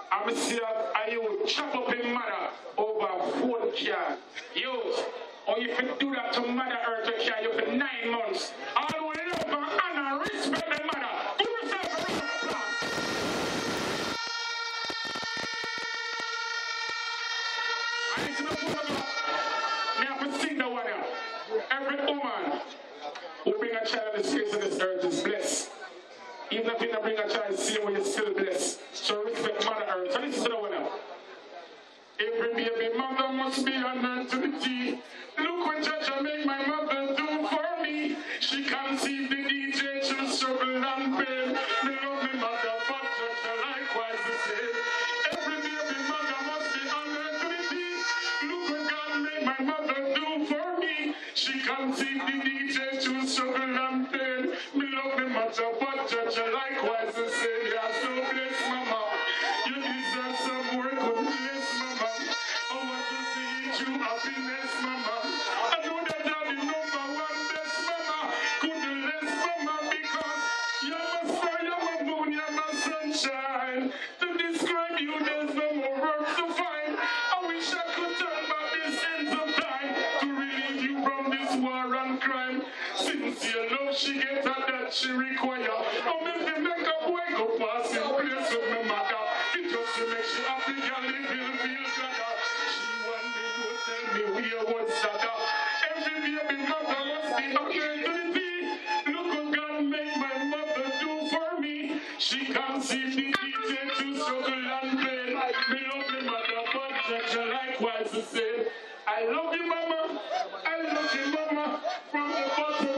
I'm see that you chop up in mother over 4 car. Yo, or if you do that to Mother Earth, you carry you for 9 months. All who love and honor, respect the mother. Give yourself a round of applause. And it's not over. Me have to sing the one here. Every woman who bring a child on this face of this earth is blessed. Even if you don't bring a child, see when you're still blessed. So respect Mother Earth. So listen to the one now. Every baby mother must be honored to the T. Look what Jaja make my mother do for me. She conceived the DJ to struggle and pain. Me love me mother, but Jaja likewise the same. Every baby mother must be honored to the T. Look what God made my mother do for me. She conceived the DJ to struggle and pain. Me love me mother, but Jaja likewise the same. Yeah, so bless mama. You deserve some more goodness, mama. I want to see you happiness, mama. I know that you're the #1 best, mama. Goodness, mama, because you're my star, you're my moon, you're my sunshine. To describe you, there's no more words to find. I wish I could turn back this end of time to relieve you from this war and crime. Sincere love she gets and that she require. Oh, if you make a boy go past in place with my mother, it just to make she happy, girl, it will feel better. She want me to tell me where was that. Every baby mother must be okay to the tea. Look what God made my mother do for me. She conceived the DJ to struggle and pain. Me love me mother, but Jaja likewise the same. I love you, mama. I love you, mama. From the bottom